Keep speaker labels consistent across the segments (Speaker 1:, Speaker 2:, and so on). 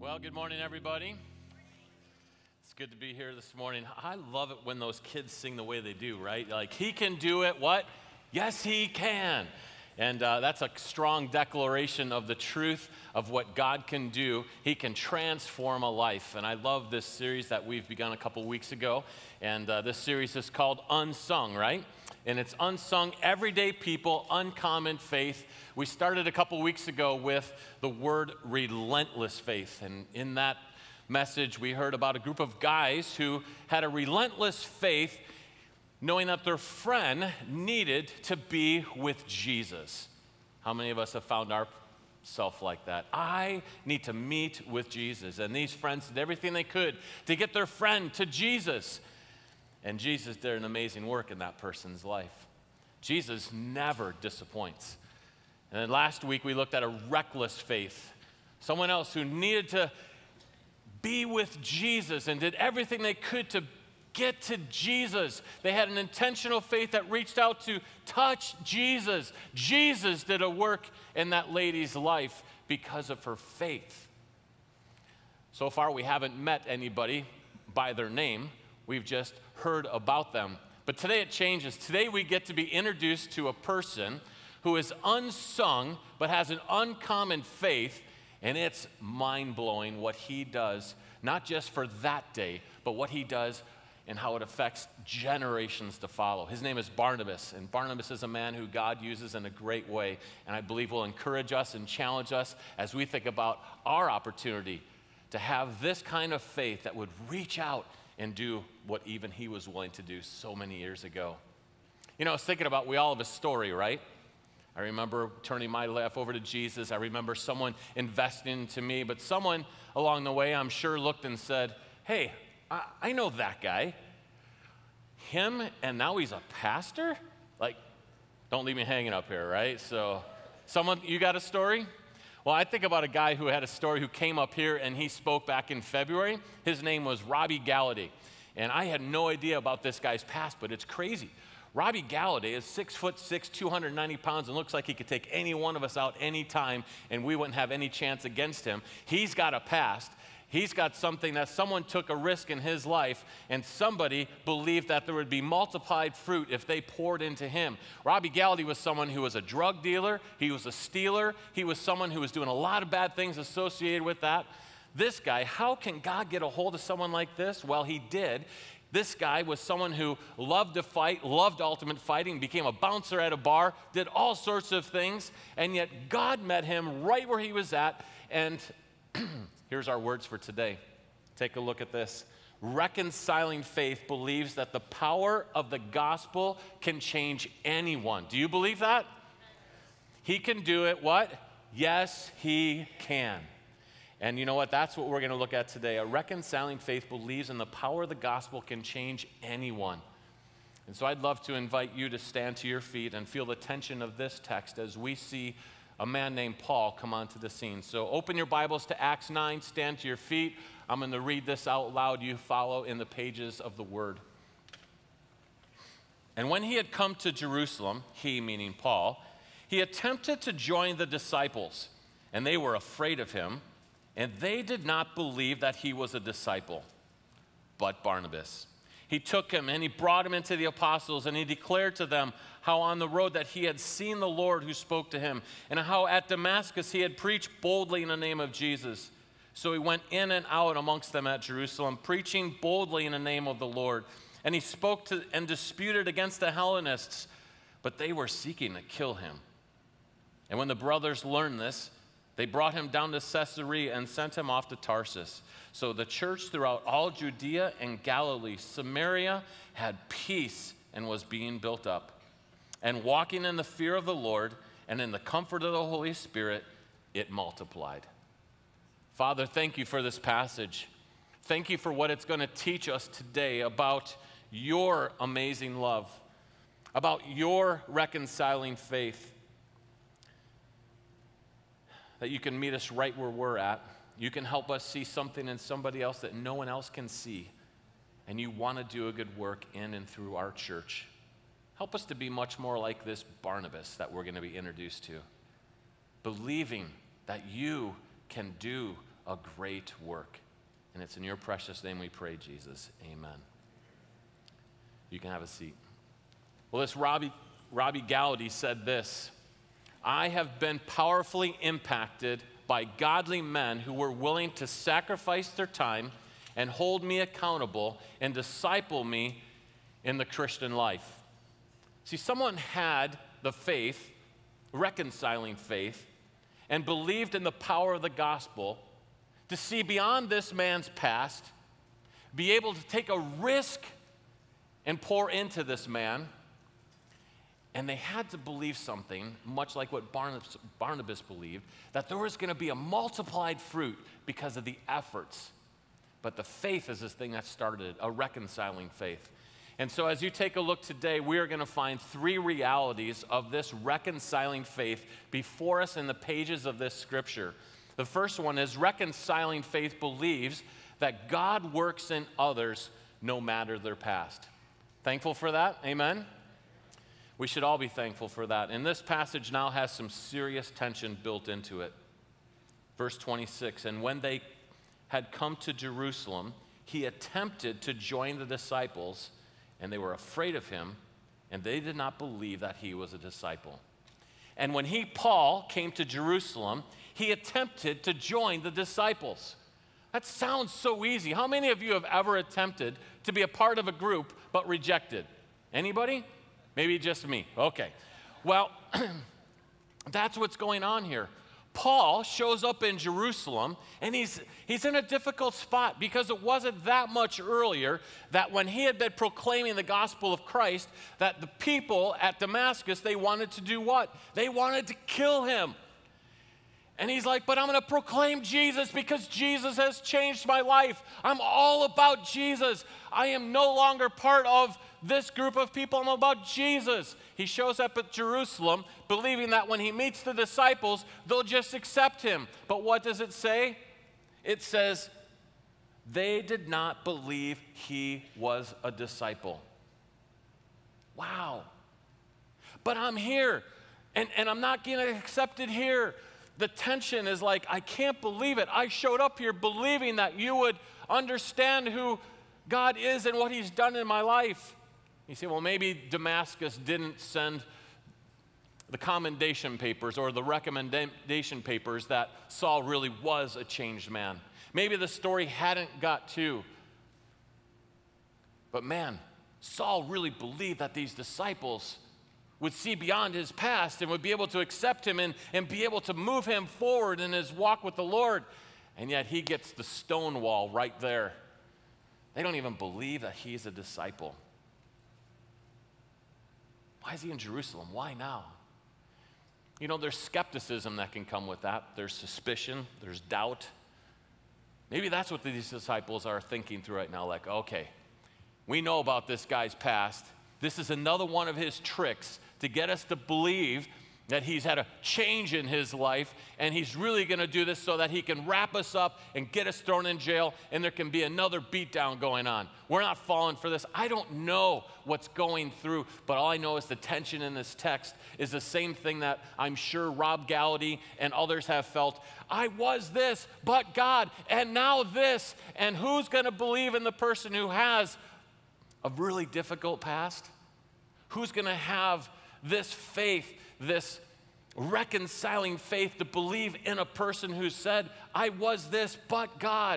Speaker 1: Well, good morning, everybody. It's good to be here this morning. I love it when those kids sing the way they do, right? Like, he can do it, what? Yes, he can. And that's a strong declaration of the truth of what God can do. He can transform a life. And I love this series that we've begun a couple weeks ago. And this series is called Unsung, right? And it's unsung, everyday people, uncommon faith. We started a couple weeks ago with the word relentless faith. And in that message, we heard about a group of guys who had a relentless faith, knowing that their friend needed to be with Jesus. How many of us have found ourselves like that? I need to meet with Jesus. And these friends did everything they could to get their friend to Jesus. And Jesus did an amazing work in that person's life. Jesus never disappoints. And then last week we looked at a reckless faith. Someone else who needed to be with Jesus and did everything they could to get to Jesus. They had an intentional faith that reached out to touch Jesus. Jesus did a work in that lady's life because of her faith. So far we haven't met anybody by their name. We've just heard about them. But today it changes. Today we get to be introduced to a person who is unsung but has an uncommon faith, and it's mind-blowing what he does, not just for that day, but what he does and how it affects generations to follow. His name is Barnabas, and Barnabas is a man who God uses in a great way, and I believe will encourage us and challenge us as we think about our opportunity to have this kind of faith that would reach out and do what even he was willing to do so many years ago. You know, I was thinking about, we all have a story, right? I remember turning my life over to Jesus. I remember someone investing into me, but someone along the way, I'm sure, looked and said, hey, I know that guy. Him, and now he's a pastor? Like, don't leave me hanging up here, right? So, someone, you got a story? Well, I think about a guy who had a story who came up here and he spoke back in February. His name was Robbie Galladay. And I had no idea about this guy's past, but it's crazy. Robbie Galladay is 6'6", 290 pounds, and looks like he could take any one of us out anytime, and we wouldn't have any chance against him. He's got a past. He's got something that someone took a risk in his life, and somebody believed that there would be multiplied fruit if they poured into him. Robbie Galladay was someone who was a drug dealer. He was a stealer. He was someone who was doing a lot of bad things associated with that. This guy, how can God get a hold of someone like this? Well, he did. This guy was someone who loved to fight, loved ultimate fighting, became a bouncer at a bar, did all sorts of things, and yet God met him right where he was at, and here's our words for today. Take a look at this. Reconciling faith believes that the power of the gospel can change anyone. Do you believe that? He can do it, what? Yes, he can. And you know what? That's what we're going to look at today. A reconciling faith believes in the power of the gospel can change anyone. And so I'd love to invite you to stand to your feet and feel the tension of this text as we see a man named Paul come onto the scene. So open your Bibles to Acts 9, stand to your feet. I'm going to read this out loud. You follow in the pages of the Word. And when he had come to Jerusalem, he, meaning Paul, he attempted to join the disciples, and they were afraid of him, and they did not believe that he was a disciple, but Barnabas. He took him and he brought him into the apostles, and he declared to them how on the road that he had seen the Lord who spoke to him, and how at Damascus he had preached boldly in the name of Jesus. So he went in and out amongst them at Jerusalem, preaching boldly in the name of the Lord. And he spoke to and disputed against the Hellenists, but they were seeking to kill him. And when the brothers learned this, they brought him down to Caesarea and sent him off to Tarsus. So the church throughout all Judea and Galilee, Samaria, had peace and was being built up. And walking in the fear of the Lord and in the comfort of the Holy Spirit, it multiplied. Father, thank you for this passage. Thank you for what it's going to teach us today about your amazing love, about your reconciling faith. That you can meet us right where we're at. You can help us see something in somebody else that no one else can see. And you want to do a good work in and through our church. Help us to be much more like this Barnabas that we're going to be introduced to. Believing that you can do a great work. And it's in your precious name we pray, Jesus. Amen. You can have a seat. Well, this Robbie Gallaty said this: I have been powerfully impacted by godly men who were willing to sacrifice their time and hold me accountable and disciple me in the Christian life. See, someone had the faith, reconciling faith, and believed in the power of the gospel to see beyond this man's past, be able to take a risk and pour into this man. And they had to believe something, much like what Barnabas believed, that there was going to be a multiplied fruit because of the efforts. But the faith is this thing that started, a reconciling faith. And so as you take a look today, we are going to find three realities of this reconciling faith before us in the pages of this scripture. The first one is reconciling faith believes that God works in others no matter their past. Thankful for that? Amen? We should all be thankful for that. And this passage now has some serious tension built into it. Verse 26, and when they had come to Jerusalem, he attempted to join the disciples, and they were afraid of him, and they did not believe that he was a disciple. And when Paul, came to Jerusalem, he attempted to join the disciples. That sounds so easy. How many of you have ever attempted to be a part of a group but rejected? Anybody? Maybe just me. Okay. Well, that's what's going on here. Paul shows up in Jerusalem, and he's in a difficult spot because it wasn't that much earlier that when he had been proclaiming the gospel of Christ, that the people at Damascus, they wanted to do what? They wanted to kill him. And he's like, but I'm going to proclaim Jesus because Jesus has changed my life. I'm all about Jesus. I am no longer part of this group of people. I'm about Jesus. He shows up at Jerusalem believing that when he meets the disciples, they'll just accept him. But what does it say? It says, they did not believe he was a disciple. Wow. But I'm here, and I'm not getting accepted here. The tension is like, I can't believe it. I showed up here believing that you would understand who God is and what he's done in my life. You say, well, maybe Damascus didn't send the commendation papers or the recommendation papers that Saul really was a changed man. Maybe the story hadn't got to. But man, Saul really believed that these disciples would see beyond his past and would be able to accept him and be able to move him forward in his walk with the Lord. And yet he gets the stone wall right there. They don't even believe that he's a disciple. Why is he in Jerusalem? Why now? You know, there's skepticism that can come with that. There's suspicion. There's doubt. Maybe that's what these disciples are thinking through right now. Like, okay, we know about this guy's past. This is another one of his tricks to get us to believe that he's had a change in his life, and he's really going to do this so that he can wrap us up and get us thrown in jail, and there can be another beatdown going on. We're not falling for this. I don't know what's going through, but all I know is the tension in this text is the same thing that I'm sure Rob Gallaty and others have felt. I was this, but God, and now this, and who's going to believe in the person who has a really difficult past? Who's going to have this faith, this reconciling faith to believe in a person who said, I was this, but God?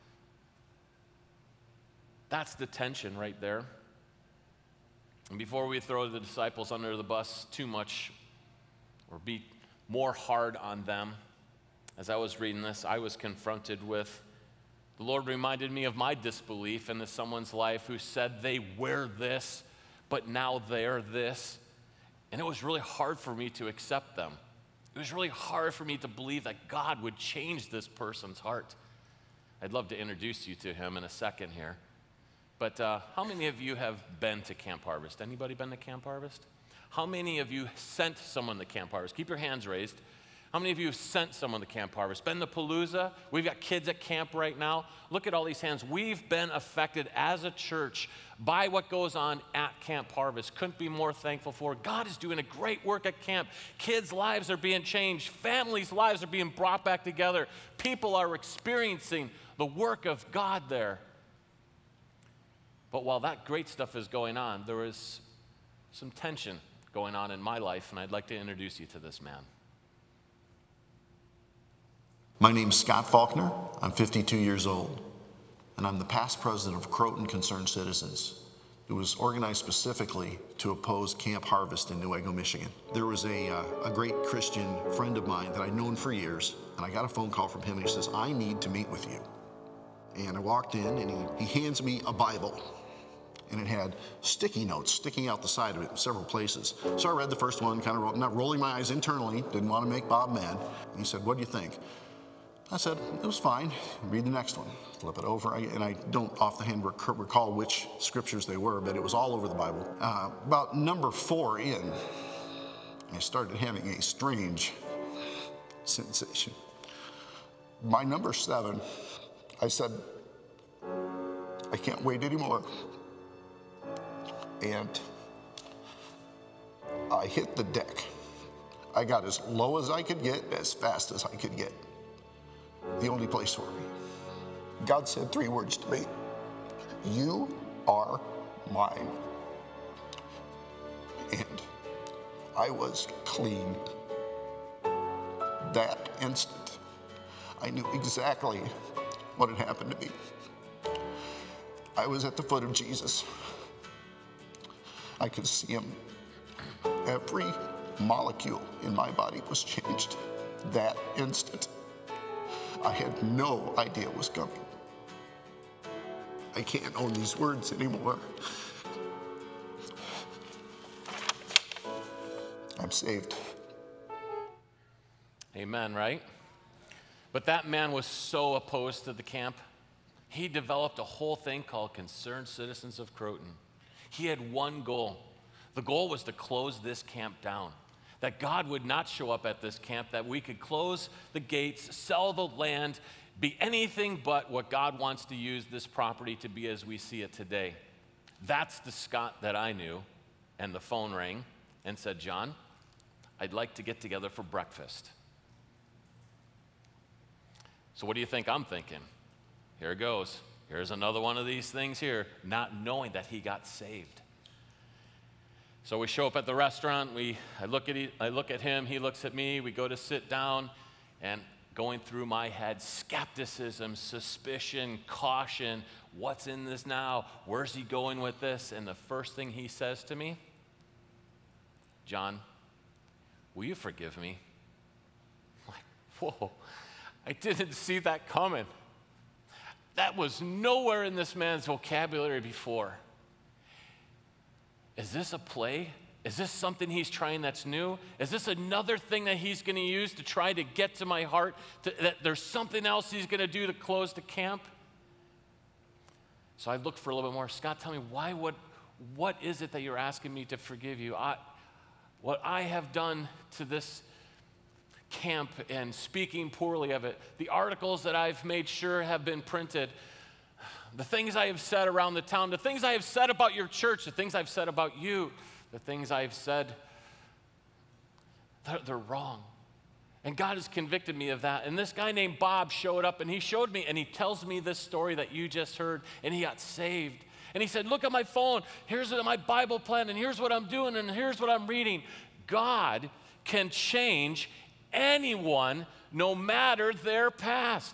Speaker 1: That's the tension right there. And before we throw the disciples under the bus too much or be more hard on them, as I was reading this, I was confronted with, the Lord reminded me of my disbelief in someone's life who said they were this, but now they're this. And it was really hard for me to accept them. It was really hard for me to believe that God would change this person's heart. I'd love to introduce you to him in a second here. But how many of you have been to Camp Harvest? Anybody been to Camp Harvest? How many of you sent someone to Camp Harvest? Keep your hands raised. How many of you have sent someone to Camp Harvest? Been to Palooza? We've got kids at camp right now. Look at all these hands. We've been affected as a church by what goes on at Camp Harvest. Couldn't be more thankful for. God is doing a great work at camp. Kids' lives are being changed. Families' lives are being brought back together. People are experiencing the work of God there. But while that great stuff is going on, there is some tension going on in my life, and I'd like to introduce you to this man.
Speaker 2: My name's Scott Faulkner. I'm 52 years old, and I'm the past president of Croton Concerned Citizens. It was organized specifically to oppose Camp Harvest in Newaygo, Michigan. There was a great Christian friend of mine that I'd known for years, and I got a phone call from him, and he says, I need to meet with you. And I walked in, and he hands me a Bible, and it had sticky notes sticking out the side of it in several places. So I read the first one, kind of not rolling my eyes internally, didn't want to make Bob mad. And he said, what do you think? I said, it was fine. Read the next one. Flip it over. And I don't off the hand recall which scriptures they were, but it was all over the Bible. About number 4 in, I started having a strange sensation. By number 7, I said, I can't wait anymore. And I hit the deck. I got as low as I could get, as fast as I could get. The only place for me. God said 3 words to me. You are mine. And I was clean. That instant, I knew exactly what had happened to me. I was at the foot of Jesus. I could see him. Every molecule in my body was changed that instant. I had no idea it was coming. I can't own these words anymore. I'm saved.
Speaker 1: Amen, right? But that man was so opposed to the camp, he developed a whole thing called Concerned Citizens of Croton. He had one goal. The goal was to close this camp down. That God would not show up at this camp, that we could close the gates, sell the land, be anything but what God wants to use this property to be as we see it today. That's the Scott that I knew. And the phone rang and said, John, I'd like to get together for breakfast. So what do you think I'm thinking? Here it goes. Here's another one of these things here, not knowing that he got saved. So we show up at the restaurant, I look at him, he looks at me, we go to sit down, and going through my head, skepticism, suspicion, caution, what's in this now? Where's he going with this? And the first thing he says to me, John, will you forgive me? I'm like, whoa, I didn't see that coming. That was nowhere in this man's vocabulary before. Is this a play? Is this something he's trying that's new? Is this another thing that he's going to use to try to get to my heart, that there's something else he's going to do to close the camp? So I looked for a little bit more. Scott, tell me, what is it that you're asking me to forgive you? What I have done to this camp and speaking poorly of it, the articles that I've made sure have been printed, the things I have said around the town, the things I have said about your church, the things I've said about you, the things I've said, they're wrong. And God has convicted me of that. And this guy named Bob showed up, and he showed me, and he tells me this story that you just heard, and he got saved. And he said, look at my phone. Here's my Bible plan, and here's what I'm doing, and here's what I'm reading. God can change anyone, no matter their past.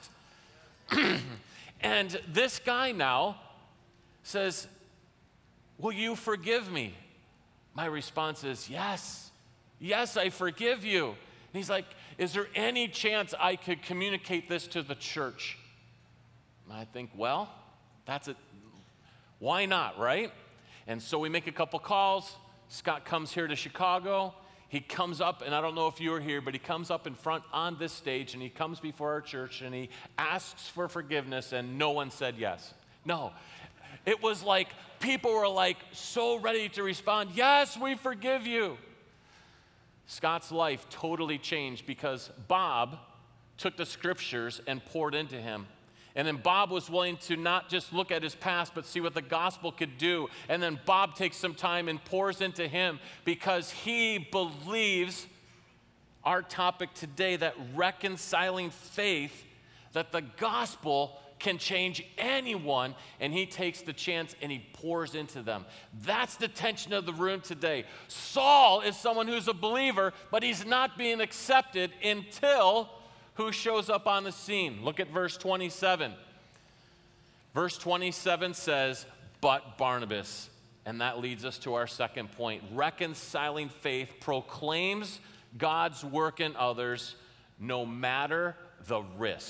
Speaker 1: And this guy now says, will you forgive me? My response is, yes. Yes, I forgive you. And he's like, is there any chance I could communicate this to the church? And I think, well, that's it. Why not, right? And so we make a couple calls. Scott comes here to Chicago. He comes up, and I don't know if you were here, but he comes up in front on this stage, and he comes before our church, and he asks for forgiveness, and no one said yes. No. It was like people were like so ready to respond, yes, we forgive you. Scott's life totally changed because Bob took the scriptures and poured into him. And then Bob was willing to not just look at his past, but see what the gospel could do. And then Bob takes some time and pours into him because he believes our topic today, that reconciling faith, that the gospel can change anyone, and he takes the chance and he pours into them. That's the tension of the room today. Saul is someone who's a believer, but he's not being accepted until who shows up on the scene. Look at verse 27. Verse 27 says, but Barnabas. And that leads us to our second point. Reconciling faith proclaims God's work in others no matter the risk.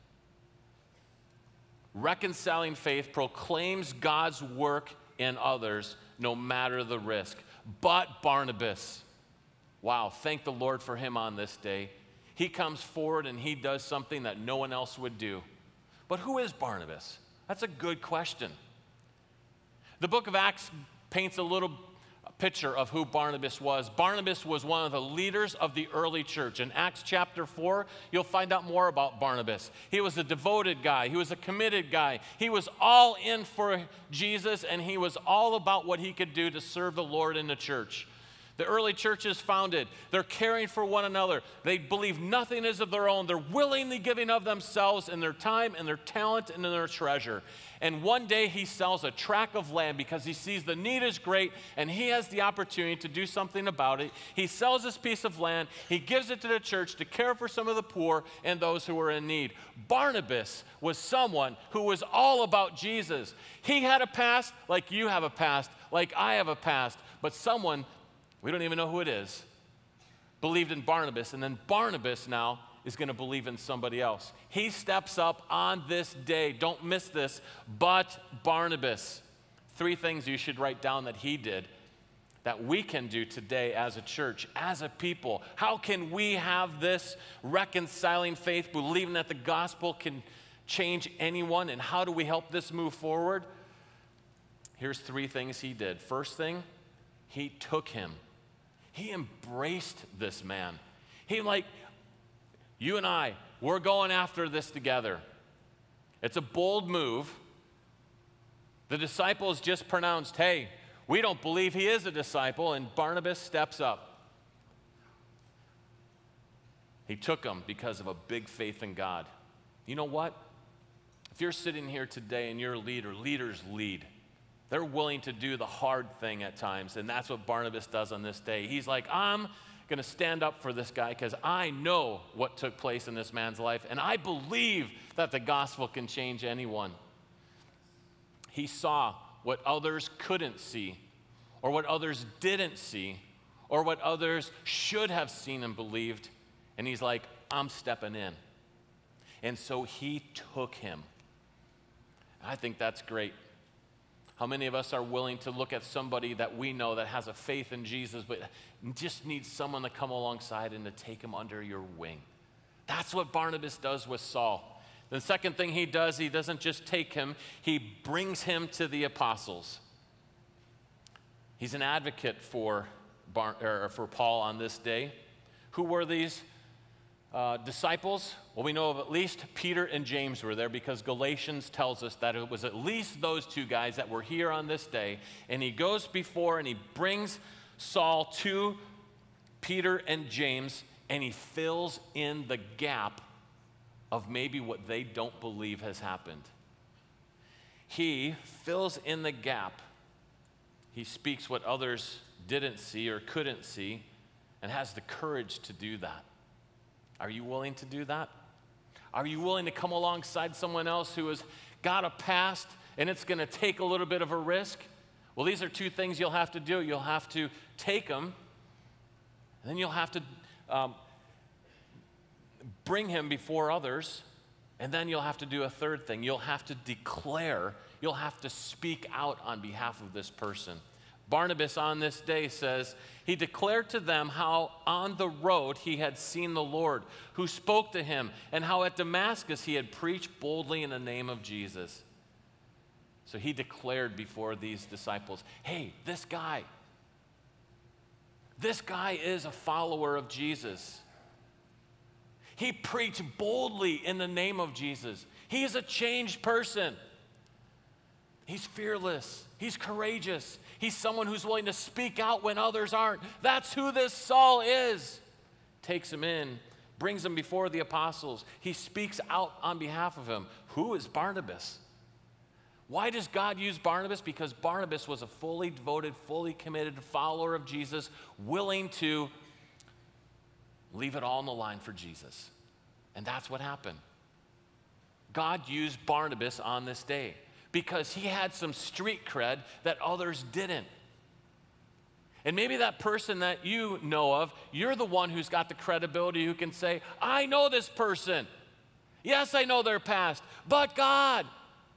Speaker 1: Reconciling faith proclaims God's work in others no matter the risk. But Barnabas, wow, thank the Lord for him on this day. He comes forward and he does something that no one else would do. But who is Barnabas? That's a good question. The book of Acts paints a little picture of who Barnabas was. Barnabas was one of the leaders of the early church. In Acts chapter 4, you'll find out more about Barnabas. He was a devoted guy. He was a committed guy. He was all in for Jesus, and he was all about what he could do to serve the Lord in the church. The early church is founded. They're caring for one another. They believe nothing is of their own. They're willingly giving of themselves and their time and their talent and their treasure. And one day he sells a tract of land because he sees the need is great and he has the opportunity to do something about it. He sells this piece of land. He gives it to the church to care for some of the poor and those who are in need. Barnabas was someone who was all about Jesus. He had a past like you have a past, like I have a past, but someone, we don't even know who it is, believed in Barnabas, and then Barnabas now is going to believe in somebody else. He steps up on this day. Don't miss this. But Barnabas. 3 things you should write down that he did that we can do today as a church, as a people. How can we have this reconciling faith, believing that the gospel can change anyone, and how do we help this move forward? Here's 3 things he did. First thing, he took him. He embraced this man. He you and I, we're going after this together. It's a bold move. The disciples just pronounced, hey, we don't believe he is a disciple, and Barnabas steps up. He took him because of a big faith in God. You know what? If you're sitting here today and you're a leader, leaders lead. They're willing to do the hard thing at times, and that's what Barnabas does on this day. He's like, I'm going to stand up for this guy because I know what took place in this man's life, and I believe that the gospel can change anyone. He saw what others couldn't see, or what others didn't see, or what others should have seen and believed, and he's like, I'm stepping in. And so he took him. I think that's great. How many of us are willing to look at somebody that we know that has a faith in Jesus, but just needs someone to come alongside and to take him under your wing? That's what Barnabas does with Saul. The second thing he does, he doesn't just take him, he brings him to the apostles. He's an advocate for Paul on this day. Who were these disciples? Well, we know of at least Peter and James were there because Galatians tells us that it was at least those 2 guys that were here on this day. And he goes before and he brings Saul to Peter and James, and he fills in the gap of maybe what they don't believe has happened. He fills in the gap. He speaks what others didn't see or couldn't see and has the courage to do that. Are you willing to do that? Are you willing to come alongside someone else who has got a past and it's going to take a little bit of a risk? Well, these are 2 things you'll have to do. You'll have to take them, and then you'll have to bring him before others, and then you'll have to do a 3rd thing. You'll have to declare, you'll have to speak out on behalf of this person. Barnabas on this day says, he declared to them how on the road he had seen the Lord, who spoke to him, and how at Damascus he had preached boldly in the name of Jesus. So he declared before these disciples, hey, this guy, This guy is a follower of Jesus. He preached boldly in the name of Jesus. He is a changed person. He's fearless. He's courageous. He's someone who's willing to speak out when others aren't. That's who this Saul is. Takes him in, brings him before the apostles. He speaks out on behalf of him. Who is Barnabas? Why does God use Barnabas? Because Barnabas was a fully devoted, fully committed follower of Jesus, willing to leave it all on the line for Jesus. And that's what happened. God used Barnabas on this day because he had some street cred that others didn't. And maybe that person that you know of, you're the one who's got the credibility who can say, I know this person. Yes, I know their past, but God.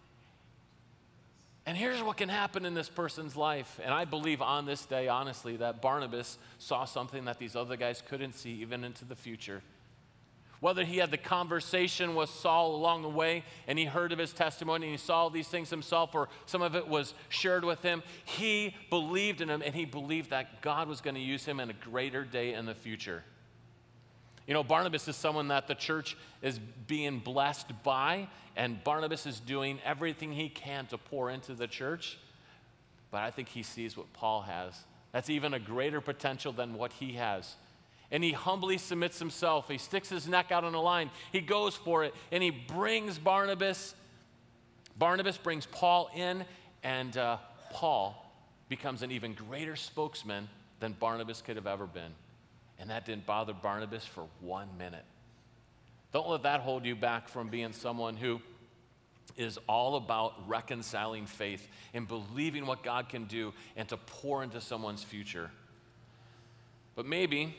Speaker 1: And here's what can happen in this person's life. And I believe on this day, honestly, that Barnabas saw something that these other guys couldn't see even into the future. Whether he had the conversation with Saul along the way and he heard of his testimony and he saw all these things himself, or some of it was shared with him, he believed in him, and he believed that God was going to use him in a greater day in the future. You know, Barnabas is someone that the church is being blessed by, and Barnabas is doing everything he can to pour into the church. But I think he sees what Paul has. That's even a greater potential than what he has. And he humbly submits himself. He sticks his neck out on the line. He goes for it, and he brings Barnabas. Barnabas brings Paul in, and Paul becomes an even greater spokesman than Barnabas could have ever been. And that didn't bother Barnabas for 1 minute. Don't let that hold you back from being someone who is all about reconciling faith and believing what God can do and to pour into someone's future. But maybe,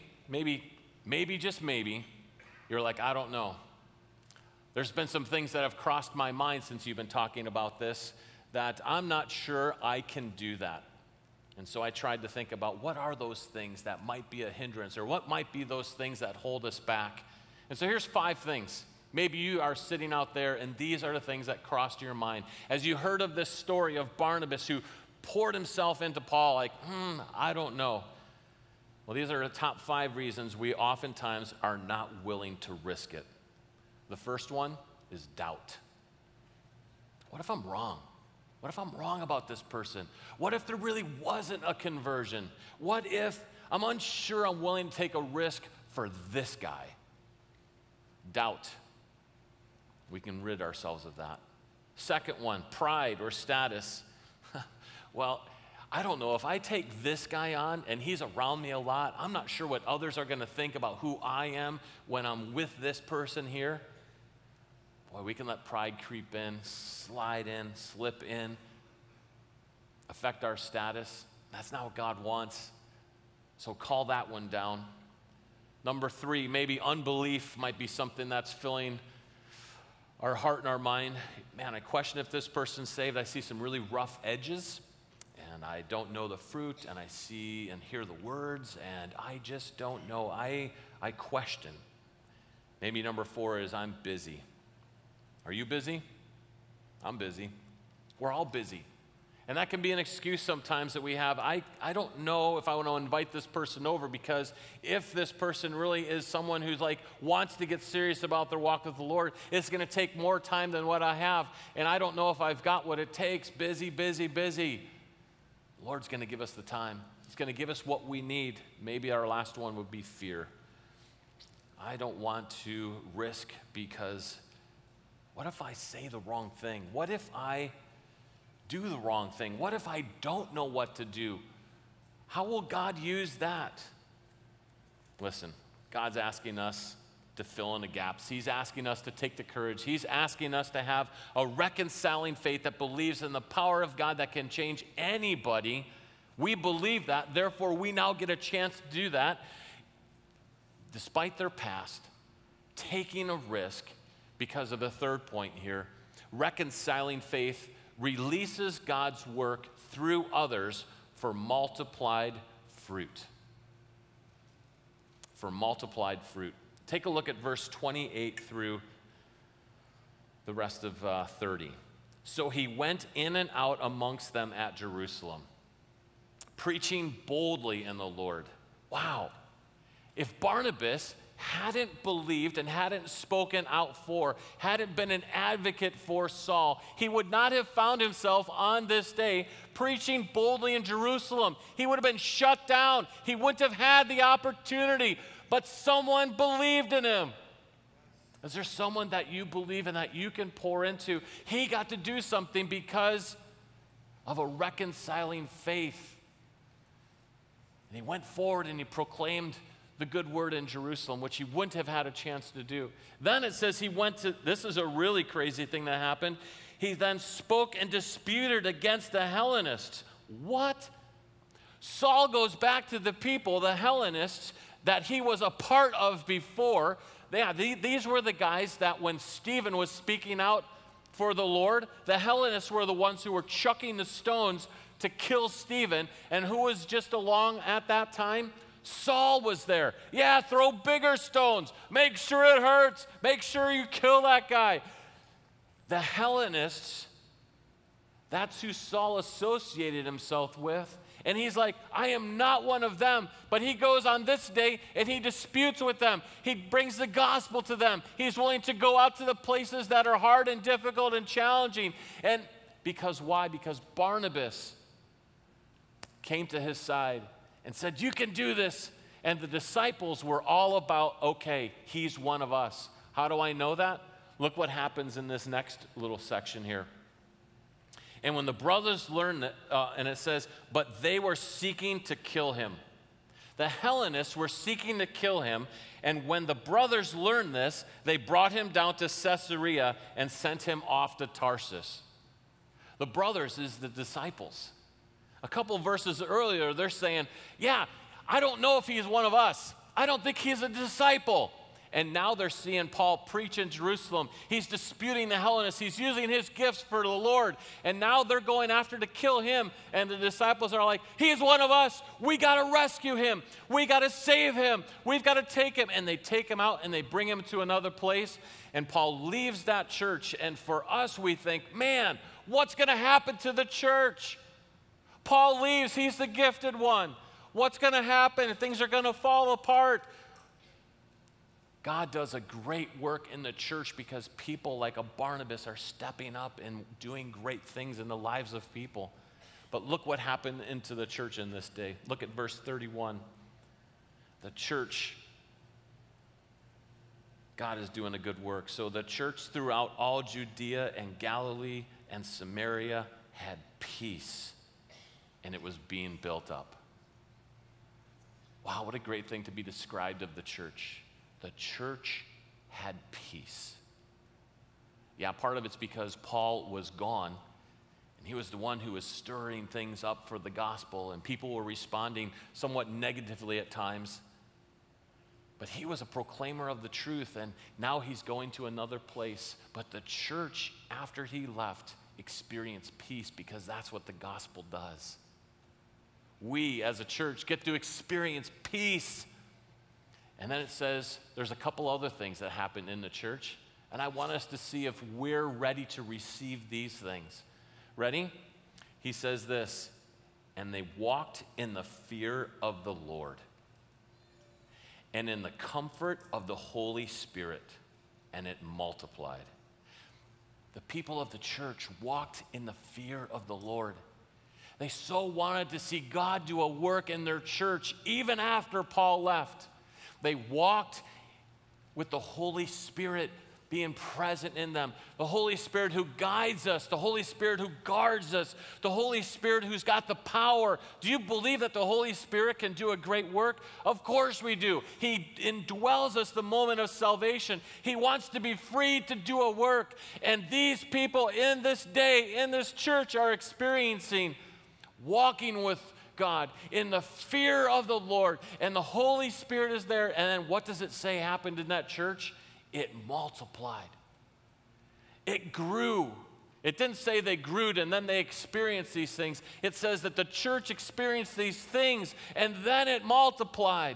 Speaker 1: just maybe, you're like, I don't know. There's been some things that have crossed my mind since you've been talking about this that I'm not sure I can do that. And so I tried to think about what are those things that might be a hindrance, or what might be those things that hold us back. And so here's 5 things. Maybe you are sitting out there and these are the things that crossed your mind. As you heard of this story of Barnabas who poured himself into Paul, like, I don't know. Well, these are the top 5 reasons we oftentimes are not willing to risk it. The first one is doubt. What if I'm wrong? What if I'm wrong about this person? What if there really wasn't a conversion? What if I'm unsure I'm willing to take a risk for this guy? Doubt. We can rid ourselves of that. Second one, pride or status. Well, I don't know, if I take this guy on and he's around me a lot, I'm not sure what others are going to think about who I am when I'm with this person here. Boy, we can let pride creep in, slide in, slip in, affect our status. That's not what God wants. So call that one down. Number 3, maybe unbelief might be something that's filling our heart and our mind. Man, I question if this person's saved. I see some really rough edges, and I don't know the fruit, and I see and hear the words, and I just don't know. I question. Maybe number 4 is I'm busy. Are you busy? I'm busy. We're all busy. And that can be an excuse sometimes that we have. I don't know if I want to invite this person over, because if this person really is someone who's like wants to get serious about their walk with the Lord, it's going to take more time than what I have. And I don't know if I've got what it takes. Busy, busy, busy. The Lord's going to give us the time. He's going to give us what we need. Maybe our last one would be fear. I don't want to risk, because what if I say the wrong thing? What if I do the wrong thing? What if I don't know what to do? How will God use that? Listen, God's asking us to fill in the gaps. He's asking us to take the courage. He's asking us to have a reconciling faith that believes in the power of God that can change anybody. We believe that, therefore we now get a chance to do that despite their past, taking a risk. Because of the third point here, reconciling faith releases God's work through others for multiplied fruit. For multiplied fruit. Take a look at verse 28 through the rest of 30. So he went in and out amongst them at Jerusalem, preaching boldly in the Lord Wow. If Barnabas hadn't believed and hadn't spoken out for, hadn't been an advocate for Saul, he would not have found himself on this day preaching boldly in Jerusalem. He would have been shut down. He wouldn't have had the opportunity, but someone believed in him. Is there someone that you believe in that you can pour into? He got to do something because of a reconciling faith. And he went forward and he proclaimed the good word in Jerusalem, which he wouldn't have had a chance to do. Then it says he went to, this is a really crazy thing that happened. He then spoke and disputed against the Hellenists. What? Saul goes back to the people, the Hellenists, that he was a part of before. Yeah, these were the guys that when Stephen was speaking out for the Lord, the Hellenists were the ones who were chucking the stones to kill Stephen. And who was just along at that time? Saul was there. Yeah, throw bigger stones. Make sure it hurts. Make sure you kill that guy. The Hellenists, that's who Saul associated himself with. And he's like, I am not one of them. But he goes on this day and he disputes with them. He brings the gospel to them. He's willing to go out to the places that are hard and difficult and challenging. And because why? Because Barnabas came to his side and said, you can do this. And the disciples were all about, okay, he's one of us. How do I know that? Look what happens in this next little section here. And when the brothers learned that, and it says, but they were seeking to kill him. The Hellenists were seeking to kill him, and when the brothers learned this, they brought him down to Caesarea and sent him off to Tarsus. The brothers is the disciples. A couple verses earlier, they're saying, yeah, I don't know if he's one of us. I don't think he's a disciple. And now they're seeing Paul preach in Jerusalem. He's disputing the Hellenists. He's using his gifts for the Lord. And now they're going after to kill him. And the disciples are like, he's one of us. We got to rescue him. We got to save him. We've got to take him. And they take him out and they bring him to another place. And Paul leaves that church. And for us, we think, man, what's going to happen to the church? Paul leaves. He's the gifted one. What's going to happen? Things are going to fall apart. God does a great work in the church because people like a Barnabas are stepping up and doing great things in the lives of people. But look what happened into the church in this day. Look at verse 31. The church, God is doing a good work. So the church throughout all Judea and Galilee and Samaria had peace, and it was being built up. Wow, what a great thing to be described of the church. The church had peace. Yeah, part of it's because Paul was gone, and he was the one who was stirring things up for the gospel, and people were responding somewhat negatively at times. But he was a proclaimer of the truth, and now he's going to another place. But the church, after he left, experienced peace because that's what the gospel does. We, as a church, get to experience peace. And then it says there's a couple other things that happen in the church, and I want us to see if we're ready to receive these things. Ready? He says this, and they walked in the fear of the Lord and in the comfort of the Holy Spirit, and it multiplied. The people of the church walked in the fear of the Lord. They so wanted to see God do a work in their church even after Paul left. They walked with the Holy Spirit being present in them. The Holy Spirit who guides us, the Holy Spirit who guards us, the Holy Spirit who's got the power. Do you believe that the Holy Spirit can do a great work? Of course we do. He indwells us the moment of salvation. He wants to be free to do a work. And these people in this day, in this church, are experiencing walking with God in the fear of the Lord, and the Holy Spirit is there. And then what does it say happened in that church? It multiplied. It grew. It didn't say they grew and then they experienced these things. It says that the church experienced these things and then it multiplied.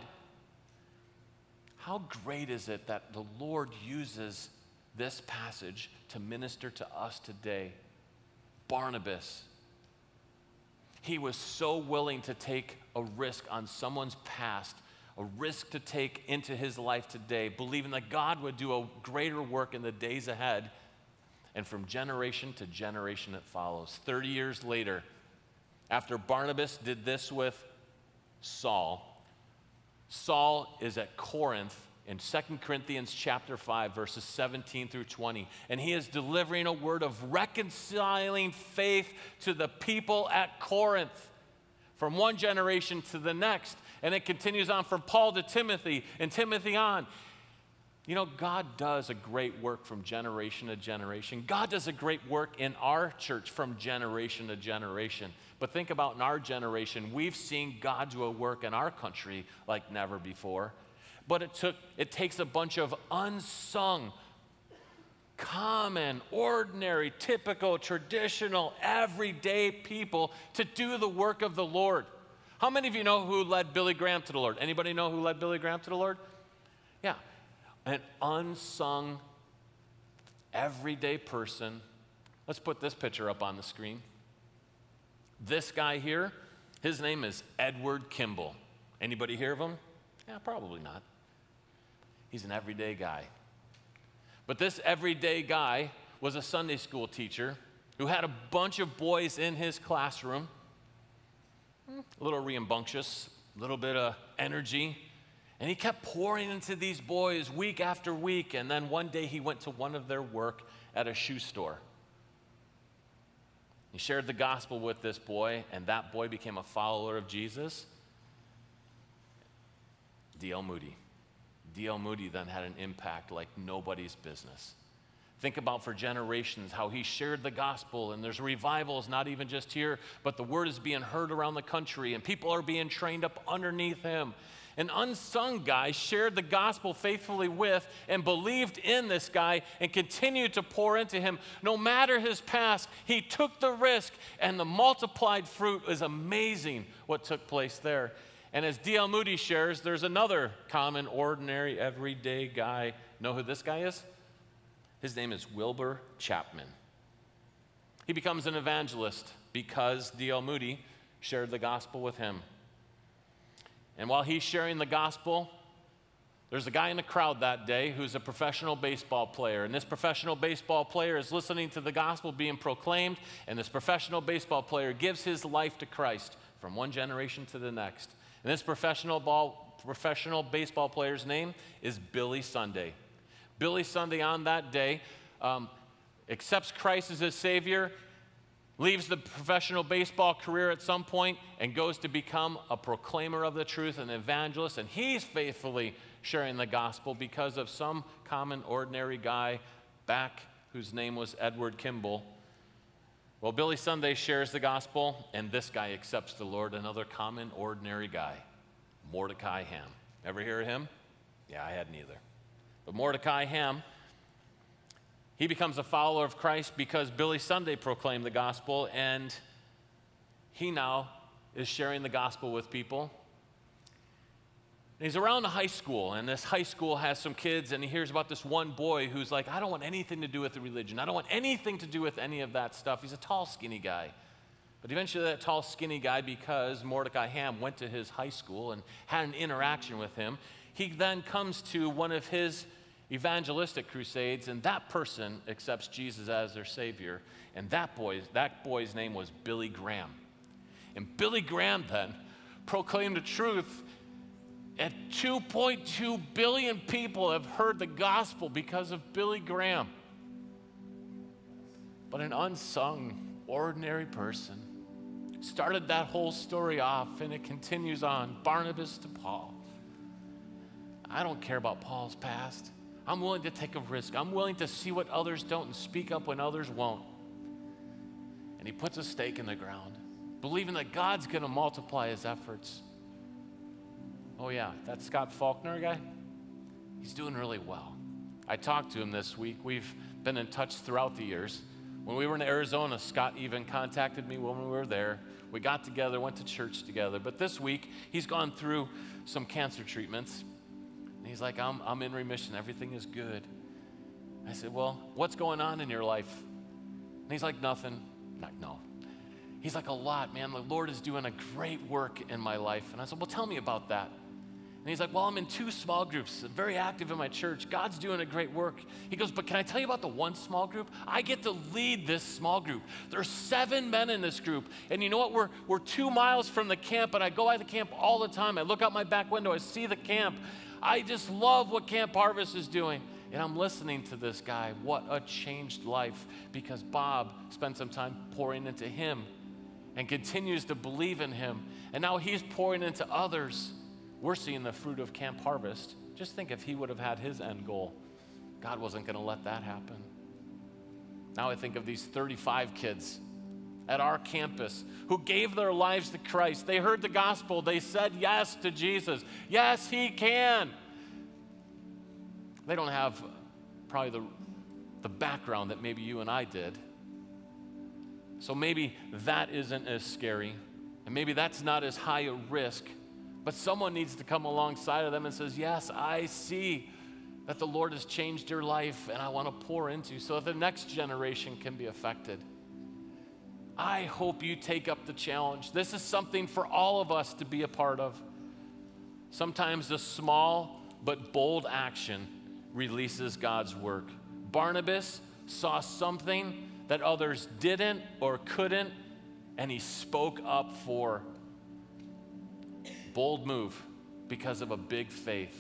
Speaker 1: How great is it that the Lord uses this passage to minister to us today? Barnabas, He was so willing to take a risk on someone's past, a risk to take into his life today, believing that God would do a greater work in the days ahead. And from generation to generation it follows. 30 years later, after Barnabas did this with Saul, Saul is at Corinth in 2 Corinthians chapter 5, verses 17 through 20. And he is delivering a word of reconciling faith to the people at Corinth from one generation to the next. And it continues on from Paul to Timothy and Timothy on. You know, God does a great work from generation to generation. God does a great work in our church from generation to generation. But think about in our generation, we've seen God do a work in our country like never before. But it takes a bunch of unsung, common, ordinary, typical, traditional, everyday people to do the work of the Lord. How many of you know who led Billy Graham to the Lord? Anybody know who led Billy Graham to the Lord? Yeah. An unsung, everyday person. Let's put this picture up on the screen. This guy here, his name is Edward Kimball. Anybody hear of him? Yeah, probably not. He's an everyday guy. But this everyday guy was a Sunday school teacher who had a bunch of boys in his classroom, a little rambunctious, a little bit of energy. And he kept pouring into these boys week after week. And then one day he went to one of their work at a shoe store. He shared the gospel with this boy, and that boy became a follower of Jesus. D.L. Moody. D.L. Moody then had an impact like nobody's business. Think about for generations how he shared the gospel, and there's revivals not even just here, but the word is being heard around the country, and people are being trained up underneath him. An unsung guy shared the gospel faithfully with and believed in this guy and continued to pour into him. No matter his past, he took the risk, and the multiplied fruit is amazing what took place there. And as D.L. Moody shares, there's another common, ordinary, everyday guy. Know who this guy is? His name is Wilbur Chapman. He becomes an evangelist because D.L. Moody shared the gospel with him. And while he's sharing the gospel, there's a guy in the crowd that day who's a professional baseball player. And this professional baseball player is listening to the gospel being proclaimed, and this professional baseball player gives his life to Christ from one generation to the next. And this professional baseball player's name is Billy Sunday. Billy Sunday on that day accepts Christ as his Savior, leaves the professional baseball career at some point, and goes to become a proclaimer of the truth, an evangelist, and he's faithfully sharing the gospel because of some common, ordinary guy back whose name was Edward Kimball. Well, Billy Sunday shares the gospel, and this guy accepts the Lord, another common, ordinary guy, Mordecai Ham. Ever hear of him? Yeah, I hadn't either. But Mordecai Ham, he becomes a follower of Christ because Billy Sunday proclaimed the gospel, and he now is sharing the gospel with people. And he's around a high school, and this high school has some kids, and he hears about this one boy who's like, I don't want anything to do with the religion. I don't want anything to do with any of that stuff. He's a tall, skinny guy. But eventually that tall, skinny guy, because Mordecai Ham went to his high school and had an interaction with him, he then comes to one of his evangelistic crusades, and that person accepts Jesus as their Savior. And that boy's name was Billy Graham. And Billy Graham then proclaimed the truth, and 2.2 billion people have heard the gospel because of Billy Graham. But an unsung, ordinary person started that whole story off, and it continues on, Barnabas to Paul. I don't care about Paul's past. I'm willing to take a risk. I'm willing to see what others don't and speak up when others won't. And he puts a stake in the ground, believing that God's going to multiply his efforts. Oh yeah, that Scott Faulkner guy, he's doing really well. I talked to him this week. We've been in touch throughout the years. When we were in Arizona, Scott even contacted me when we were there. We got together, went to church together. But this week, he's gone through some cancer treatments. And he's like, I'm in remission. Everything is good. I said, well, what's going on in your life? And he's like, nothing. No. He's like, a lot, man. The Lord is doing a great work in my life. And I said, well, tell me about that. And he's like, well, I'm in 2 small groups, very active in my church. God's doing a great work. He goes, but can I tell you about the one small group? I get to lead this small group. There's 7 men in this group. And you know what? We're 2 miles from the camp, and I go by the camp all the time. I look out my back window, I see the camp. I just love what Camp Harvest is doing. And I'm listening to this guy. What a changed life, because Bob spent some time pouring into him and continues to believe in him. And now he's pouring into others. We're seeing the fruit of Camp Harvest. Just think if he would have had his end goal. God wasn't going to let that happen. Now I think of these 35 kids at our campus who gave their lives to Christ. They heard the gospel. They said yes to Jesus. Yes, he can. They don't have probably the background that maybe you and I did. So maybe that isn't as scary, and maybe that's not as high a risk. But someone needs to come alongside of them and says, yes, I see that the Lord has changed your life, and I want to pour into you so that the next generation can be affected. I hope you take up the challenge. This is something for all of us to be a part of. Sometimes the small but bold action releases God's work. Barnabas saw something that others didn't or couldn't, and he spoke up for. Bold move because of a big faith.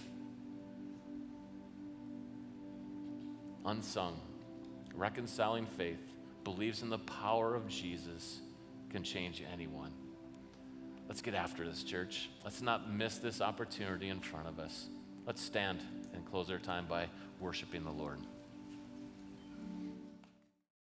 Speaker 1: Unsung, reconciling faith, believes in the power of Jesus, can change anyone. Let's get after this, church. Let's not miss this opportunity in front of us. Let's stand and close our time by worshiping the Lord.